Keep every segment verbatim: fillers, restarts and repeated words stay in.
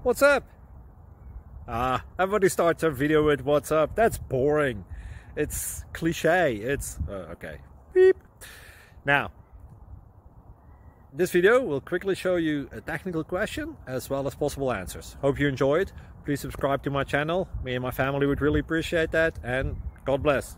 What's up? Ah, everybody starts their video with what's up. That's boring. It's cliche. It's uh, okay. Beep. Now, this video will quickly show you a technical question as well as possible answers. Hope you enjoyed. Please subscribe to my channel. Me and my family would really appreciate that, and God bless.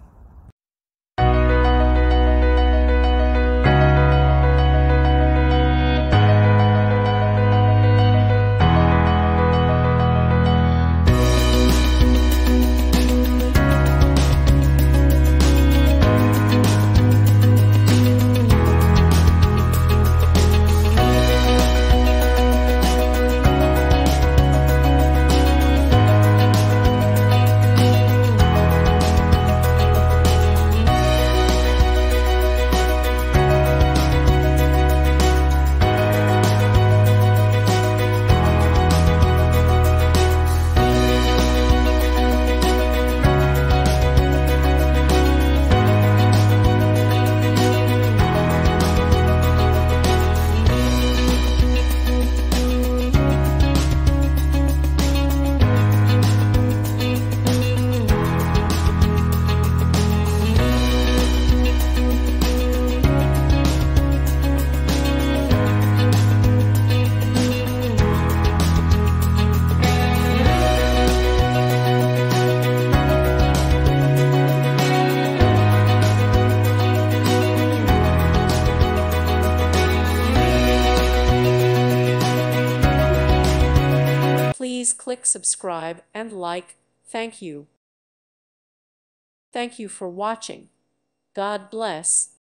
Please click subscribe and like. Thank you. Thank you for watching. God bless.